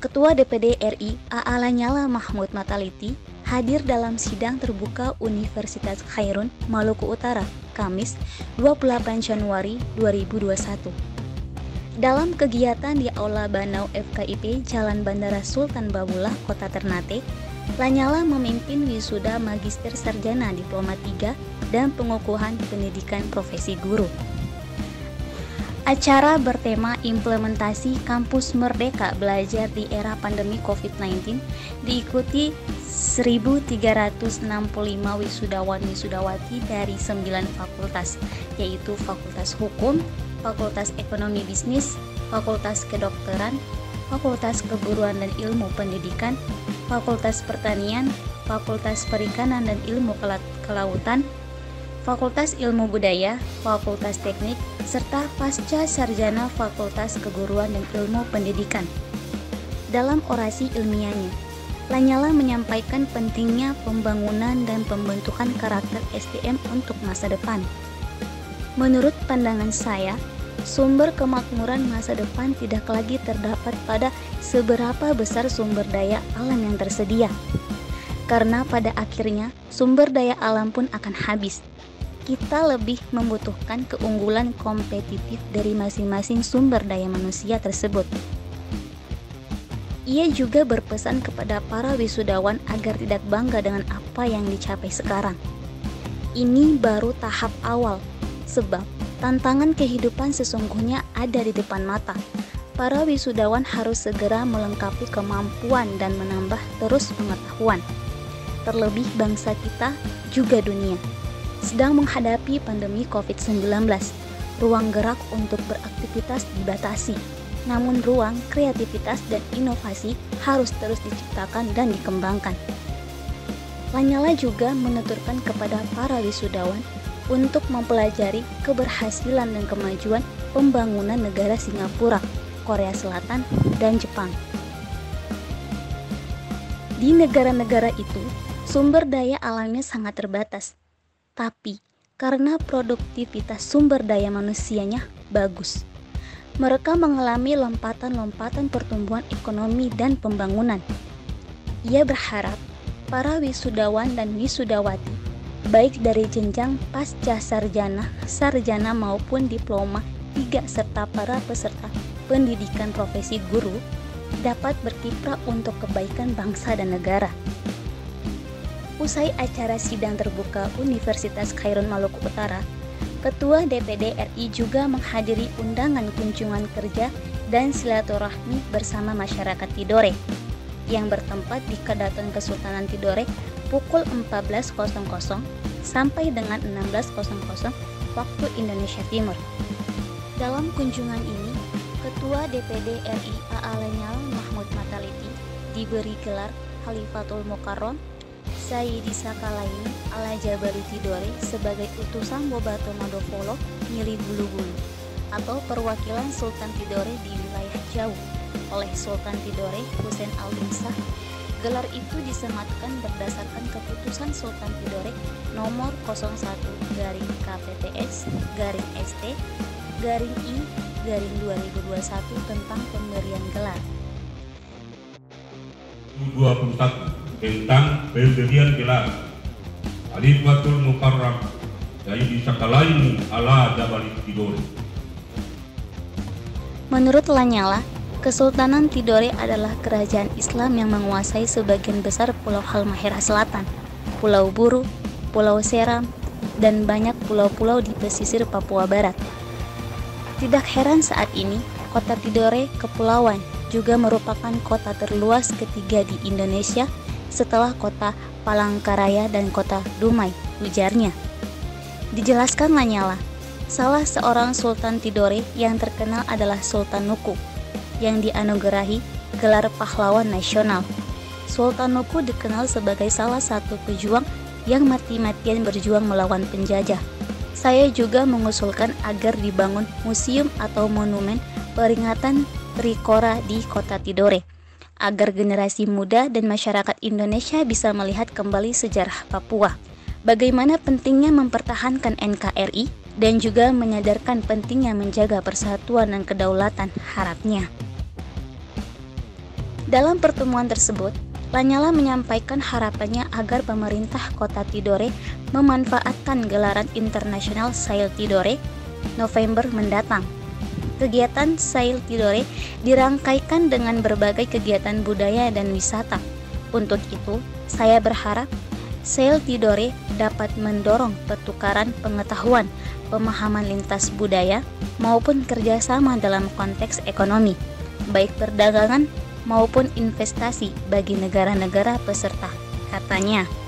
Ketua DPD RI A.A. Lanyala Mahmud Mataliti hadir dalam sidang terbuka Universitas Khairun, Maluku Utara, Kamis 28 Januari 2021. Dalam kegiatan di Aula Banau FKIP Jalan Bandara Sultan Babullah, Kota Ternate, Lanyala memimpin wisuda Magister Sarjana Diploma 3 dan pengukuhan pendidikan profesi guru. Acara bertema Implementasi Kampus Merdeka Belajar di Era Pandemi COVID-19 diikuti 1.365 wisudawan-wisudawati dari 9 fakultas, yaitu Fakultas Hukum, Fakultas Ekonomi Bisnis, Fakultas Kedokteran, Fakultas Keguruan dan Ilmu Pendidikan, Fakultas Pertanian, Fakultas Perikanan dan Ilmu Kelautan, Fakultas Ilmu Budaya, Fakultas Teknik, serta Pasca Sarjana Fakultas Keguruan dan Ilmu Pendidikan. Dalam orasi ilmiahnya, Lanyala menyampaikan pentingnya pembangunan dan pembentukan karakter SDM untuk masa depan. Menurut pandangan saya, sumber kemakmuran masa depan tidak lagi terdapat pada seberapa besar sumber daya alam yang tersedia. Karena pada akhirnya sumber daya alam pun akan habis. Kita lebih membutuhkan keunggulan kompetitif dari masing-masing sumber daya manusia tersebut. Ia juga berpesan kepada para wisudawan agar tidak bangga dengan apa yang dicapai sekarang. Ini baru tahap awal, sebab tantangan kehidupan sesungguhnya ada di depan mata. Para wisudawan harus segera melengkapi kemampuan dan menambah terus pengetahuan. Terlebih bangsa kita, juga dunia, sedang menghadapi pandemi COVID-19. Ruang gerak untuk beraktivitas dibatasi, namun ruang kreativitas dan inovasi harus terus diciptakan dan dikembangkan. Lanyala juga menuturkan kepada para wisudawan untuk mempelajari keberhasilan dan kemajuan pembangunan negara Singapura, Korea Selatan, dan Jepang. Di negara-negara itu, sumber daya alamnya sangat terbatas. Tapi, karena produktivitas sumber daya manusianya bagus, mereka mengalami lompatan-lompatan pertumbuhan ekonomi dan pembangunan. Ia berharap para wisudawan dan wisudawati, baik dari jenjang pasca sarjana, sarjana maupun diploma 3 serta para peserta pendidikan profesi guru, dapat berkiprah untuk kebaikan bangsa dan negara. Usai acara sidang terbuka Universitas Khairun Maluku Utara, Ketua DPD RI juga menghadiri undangan kunjungan kerja dan silaturahmi bersama masyarakat Tidore yang bertempat di Kedaton Kesultanan Tidore pukul 14.00 sampai dengan 16.00 waktu Indonesia Timur. Dalam kunjungan ini, Ketua DPD RI A.A. Lanyala Mahmud Mataliti diberi gelar Khalifatul Mukarram Sayyidi Sakalaini ala Jabari Tidore sebagai utusan Bobato Madofolo Mili Bulu-Bulu atau perwakilan Sultan Tidore di wilayah Jawa oleh Sultan Tidore Husein Al-Dimsah. Gelar itu disematkan berdasarkan keputusan Sultan Tidore nomor 01-KPTS-ST-I-2021 tentang pemberian gelar 2021 tentang pemberian gelar Khalifatul Mukarram Sayyidi Sakalaini ala Jabari Tidore. Menurut Lanyala, Kesultanan Tidore adalah kerajaan Islam yang menguasai sebagian besar Pulau Halmahera Selatan, Pulau Buru, Pulau Seram, dan banyak pulau-pulau di pesisir Papua Barat. Tidak heran saat ini, kota Tidore Kepulauan juga merupakan kota terluas ketiga di Indonesia setelah kota Palangkaraya dan kota Dumai, ujarnya. Dijelaskan Lanyala, salah seorang Sultan Tidore yang terkenal adalah Sultan Nuku, yang dianugerahi gelar pahlawan nasional. Sultan Nuku dikenal sebagai salah satu pejuang yang mati-matian berjuang melawan penjajah. Saya juga mengusulkan agar dibangun museum atau monumen peringatan Trikora di kota Tidore, agar generasi muda dan masyarakat Indonesia bisa melihat kembali sejarah Papua, bagaimana pentingnya mempertahankan NKRI, dan juga menyadarkan pentingnya menjaga persatuan dan kedaulatan, harapnya. Dalam pertemuan tersebut, Lanyala menyampaikan harapannya agar pemerintah Kota Tidore memanfaatkan gelaran internasional Sail Tidore November mendatang. Kegiatan Sail Tidore dirangkaikan dengan berbagai kegiatan budaya dan wisata. Untuk itu, saya berharap Sail Tidore dapat mendorong pertukaran pengetahuan, pemahaman lintas budaya, maupun kerjasama dalam konteks ekonomi, baik perdagangan maupun investasi bagi negara-negara peserta, katanya.